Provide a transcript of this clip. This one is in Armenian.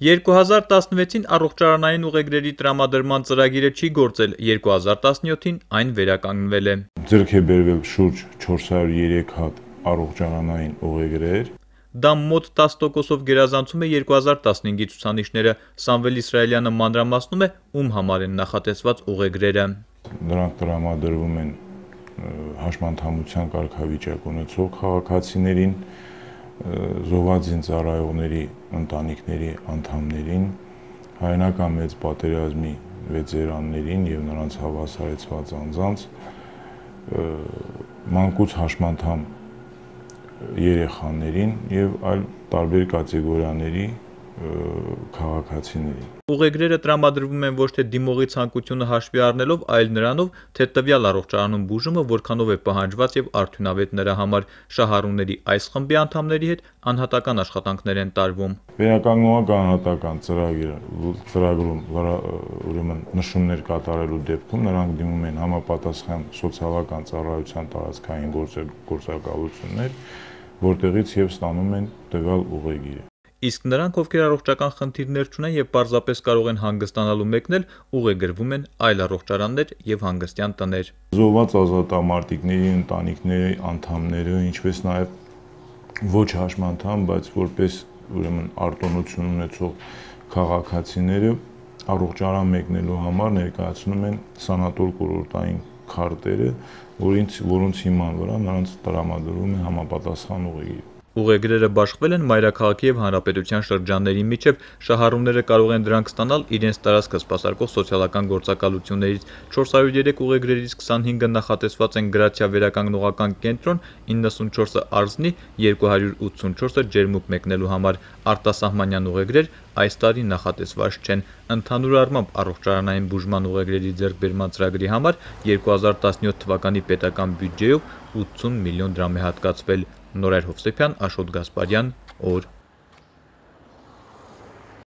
2016-ին առողջարանային ուղեգրերի տրամադրման ծրագիրը չի գործել, 2017-ին այն վերականգնվել է։ Ձեռք է բերվել շուրջ 403 հատ առողջարանային ուղեգրեր։ Դա մոտ 10%-ով գերազանցում է 2015-ի ցուցանիշները։ Սամվել Իսրայելյանը մանրամասնում է, ում համար են նախատեսված ուղեգրերը։ Նրանք տրամադրվում են հաշմանդամության կարգավիճակ ունեցող քաղաքացիներին, զոհված ծառայողների ընտանիքների անդամներին, հայրենական մեծ պատերազմի վետերաններին եւ նրանց հավասարեցված անձանց, մանկուց հաշմանդամ երեխաներին եւ այլ տարբեր կատեգորիաների քաղաքացիներին։ Ուղեգրերը տրամադրվում են ոչ թե դիմողի ցանկությունը հաշվի առնելով, այլ նրանով, թե տվյալ առողջարանում բուժումը որքանով է պահանջված եւ արդյունավետ նրա համար։ Շահառուների այս խմբի անդամների հետ անհատական աշխատանքներ են տարվում։ Վերականգնողական անհատական ծրագրում ուրեմն նշումներ կատարելու դեպքում նրանք դիմում են համապատասխան սոցիալական ծառայության տարածքային գործակալություններ, որտեղից եւ ստանում են տվյալ ուղեգիրը։ Իսկ նրանք, ովքեր առողջական խնդիրներ չունեն եւ պարզապես կարող են հանգստանալու մեկնել, ուղեգրվում են այլ առողջարաններ եւ հանգստյան տներ։ Զոհված ազատամարտիկների ընտանիքների անդամները, ինչպես նաեւ ոչ հաշմանդամ, բայց որպես ուրեմն արտոնություն ունեցող քաղաքացիները առողջարան մեկնելու համար ներկայացնում են սանատոր կուրորտային քարտերը, որոնց հիման վրա նրանց տրամադրվում է համապատասխան ուղեգիր։ Ուղեգրերը բաշխվել են մայրաքաղաքի եւ հանրապետության շրջանների միջև, շահառուները կարող են դրանք ստանալ իրենց տարածքը սպասարկող սոցիալական գործակալություններից։ 403 ուղեգրերից 25-ը նախատեսված են Գրացիա վերականգնողական կենտրոն, 94-ը Արզնի, 284-ը Ջերմուկ մեկնելու համար։ Արտասահմանյան ուղեգրեր այս տարի նախատեսված չեն։ Ընդհանուր առմամբ առողջարանային բուժման ուղեգրերի ձեռքբերման ծրագրի համար 2017 թվականի պետական բյուջեով 80 միլիոն դրամ է հատկացվել։ Նորայր Հովսեփյան, Աշոտ Գասպարյան, օր։